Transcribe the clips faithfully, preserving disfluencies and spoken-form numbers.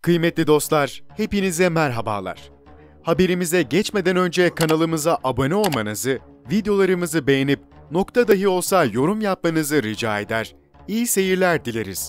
Kıymetli dostlar, hepinize merhabalar. Haberimize geçmeden önce kanalımıza abone olmanızı, videolarımızı beğenip nokta dahi olsa yorum yapmanızı rica eder. İyi seyirler dileriz.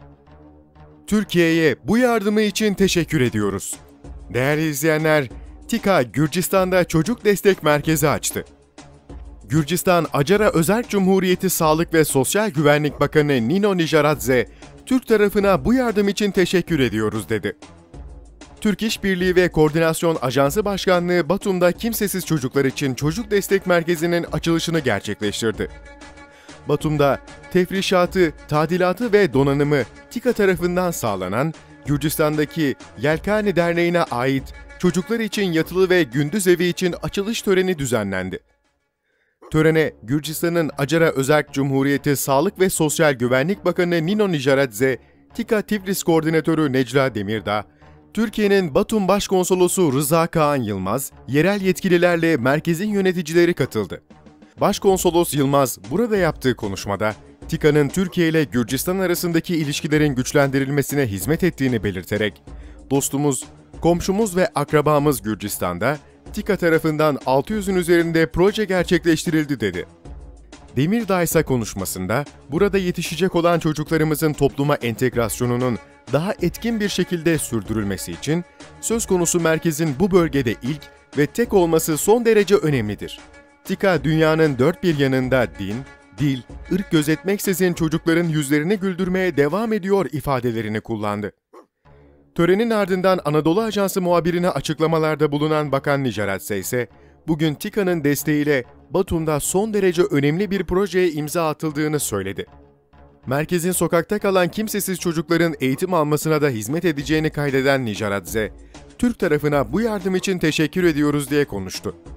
Türkiye'ye bu yardımı için teşekkür ediyoruz. Değerli izleyenler, TİKA Gürcistan'da Çocuk Destek Merkezi açtı. Gürcistan Acara Özerk Cumhuriyeti Sağlık ve Sosyal Güvenlik Bakanı Nino Nijaradze, Türk tarafına bu yardım için teşekkür ediyoruz dedi. Türk İşbirliği ve Koordinasyon Ajansı Başkanlığı Batum'da kimsesiz çocuklar için Çocuk Destek Merkezi'nin açılışını gerçekleştirdi. Batum'da tefrişatı, tadilatı ve donanımı TİKA tarafından sağlanan Gürcistan'daki Yelkani Derneği'ne ait çocuklar için yatılı ve gündüz evi için açılış töreni düzenlendi. Törene Gürcistan'ın Acara Özerk Cumhuriyeti Sağlık ve Sosyal Güvenlik Bakanı Nino Nijaradze, TİKA Tiflis Koordinatörü Necla Demirdağ, Türkiye'nin Batum Başkonsolosu Rıza Kaan Yılmaz, yerel yetkililerle merkezin yöneticileri katıldı. Başkonsolos Yılmaz burada yaptığı konuşmada, TİKA'nın Türkiye ile Gürcistan arasındaki ilişkilerin güçlendirilmesine hizmet ettiğini belirterek, dostumuz, komşumuz ve akrabamız Gürcistan'da, TİKA tarafından altı yüzün üzerinde proje gerçekleştirildi dedi. Demirdağ ise konuşmasında, burada yetişecek olan çocuklarımızın topluma entegrasyonunun daha etkin bir şekilde sürdürülmesi için söz konusu merkezin bu bölgede ilk ve tek olması son derece önemlidir. TİKA dünyanın dört bir yanında din, dil, ırk gözetmeksizin çocukların yüzlerini güldürmeye devam ediyor ifadelerini kullandı. Törenin ardından Anadolu Ajansı muhabirine açıklamalarda bulunan Bakan Nijaradze ise, bugün TİKA'nın desteğiyle Batum'da son derece önemli bir projeye imza atıldığını söyledi. Merkezin sokakta kalan kimsesiz çocukların eğitim almasına da hizmet edeceğini kaydeden Nijaradze, Türk tarafına bu yardım için teşekkür ediyoruz diye konuştu.